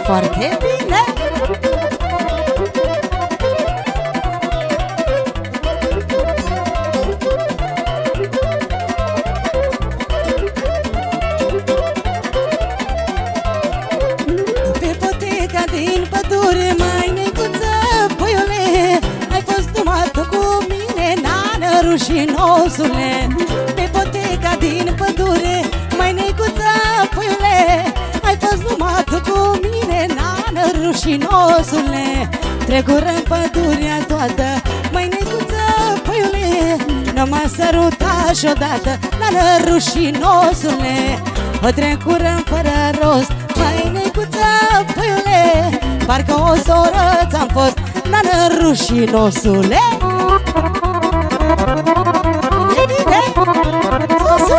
foarte bine. Pe poteca din pădure, mai necuță, puiule, ai fost numai tu cu mine, nană rușinosule. Pe poteca din pădure, mai necuță, puiule, ai fost numai tu cu mine, nană rușinosule. Trecură-n pădurea toată, mai necuță, puiule, nu m-a sărutat și odată, nană rușinosule. O trecură-n fără rost, mai necuță, puiule, parcă o soră ți-am fost, nană rușinosule. E bine? Sus!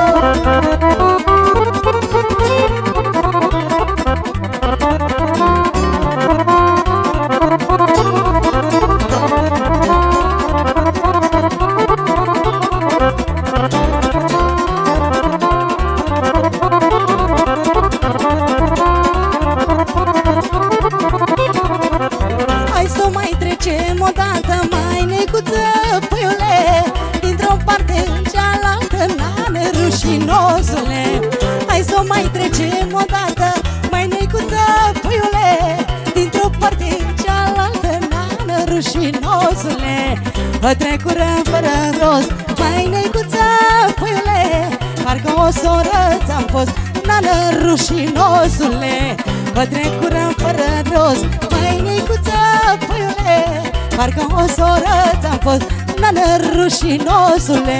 Hai să mai trecem odată, mai necuță, puiule, dintr-o parte în cealaltă, nană rușinosule. Hai să mai trecem odată, mai necuță, puiule, dintr-o parte în cealaltă, nană rușinosule. O trecură fără rost, mai necuță, puiule, parcă o soră ți-am fost, nană rușinosule. O trecură fără rost, mai necuță, puiule, parcă o soră ți-am fost, nană rușinosule.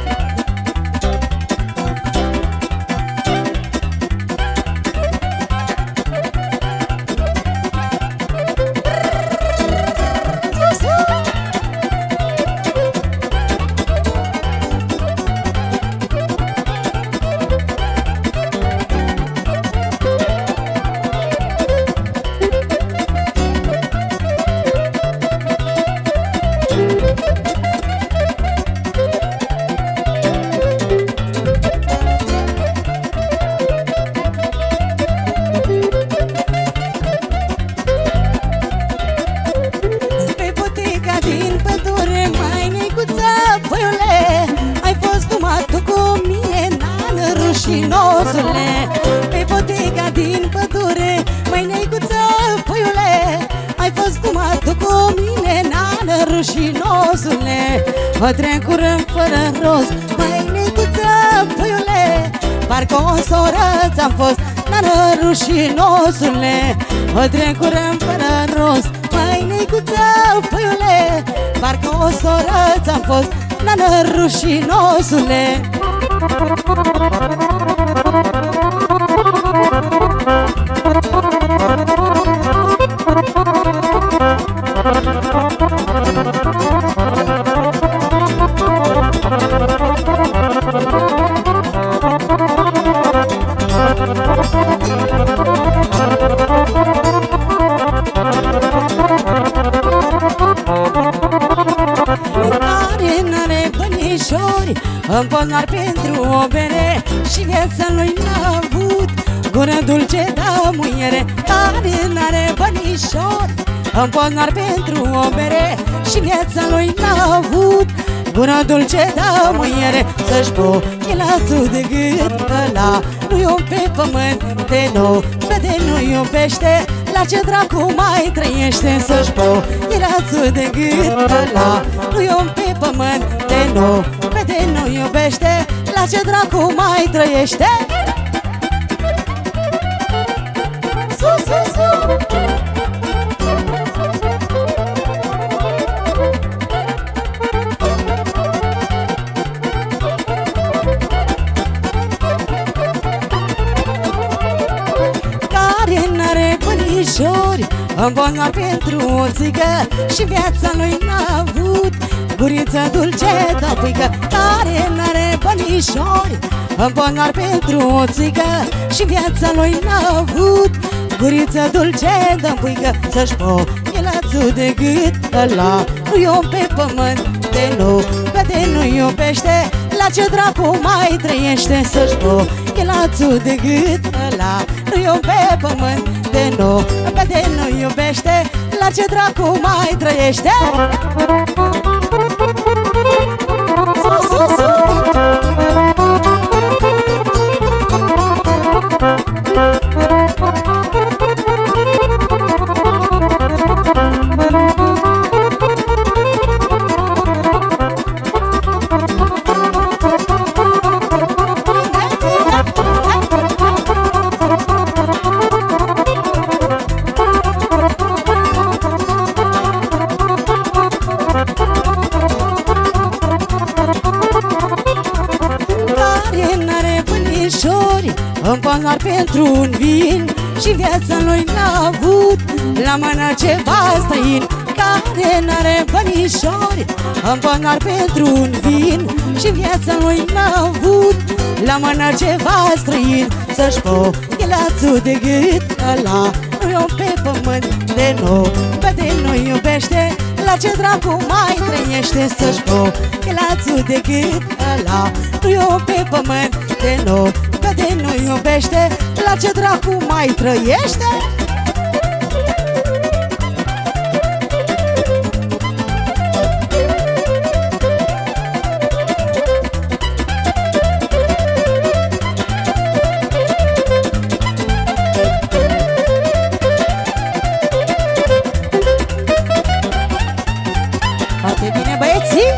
Pe poteca din pădure, mai necuță, puiule, ai fost numai tu cu mine, nană rușinosule. O trecură fără rost, mai necuță, puiule, parcă o soră ți-am fost, nană rușinosule. O trecură fără rost, mai necuță, puiule, parcă o soră ți-am fost, nană rușinosule. Îmbolnav pentru o bere și viața lui n-a avut gură dulce de muiere. Care n-are bănișor, îmbolnav pentru o bere și viața lui n-a avut gură dulce de muiere. Să-și bochelațul de gât ăla nu-i om pe pământ de nou, vede nu iubește, la ce dracu mai trăiește. Să-și bochelațul de gât ăla nu-i om pe pământ de nou, vede nu iubește, la ce dracu mai trăiește. Sus, sus, sus! Care n-are bănișori, îmbolnav pentru o țică și viața lui n-a avut guriță dulce de puică. Care n-are bănișori, îmbolnav pentru o țică și viața lui n-a avut guriță dulce de puică. Să-și bochelațul de gât ăla nu-i om pe pământ de nou, vede nu iubește, la ce dracu mai trăiește. Să-și bochelațul de gât ăla nu-i om pe pământ de nou, de nu iubește, la ce dracu mai trăiește? Îmi pun doar pentru un vin și viața lui n-a avut la mână ceva străin. Care n-are bănișori, îmi pun doar pentru un vin și viața lui n-a avut la mână ceva străin. Să-și pochelațul de gât, ăla nu-i om pe pământ de nou, de nu iubește, la ce dracu mai trăiește? Să-și pochelațul de gât, ăla nu-i om pe pământ de nou, de nu iubește, la ce dracu mai trăiește? Foarte bine, băieții!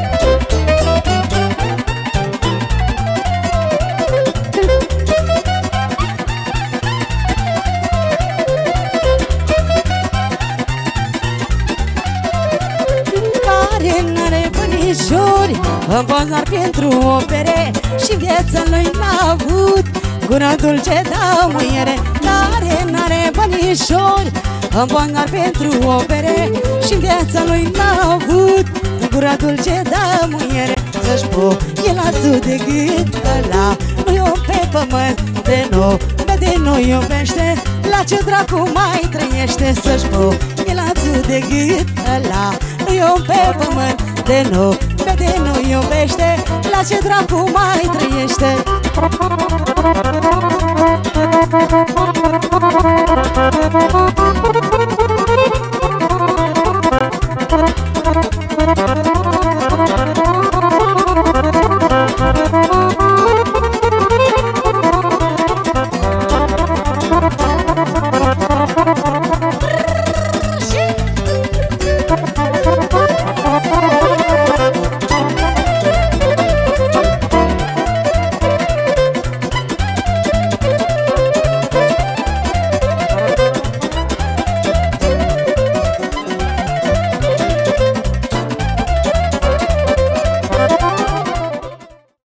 Îmi pun doar pentru o bere și viața lui n-a avut gură dulce da muiere. Care n-are bănișori, îmi pun doar pentru o bere și viața lui n-a avut gură dulce da muiere. Să-și pochelațul de gât, ăla nu-i om pe pământ de nou, de nu iubește, la ce dracu mai trăiește? Să-și pochelațul de gât, ăla nu-i om pe pământ de nou, de nu iubește, la ce dracu mai trăiește?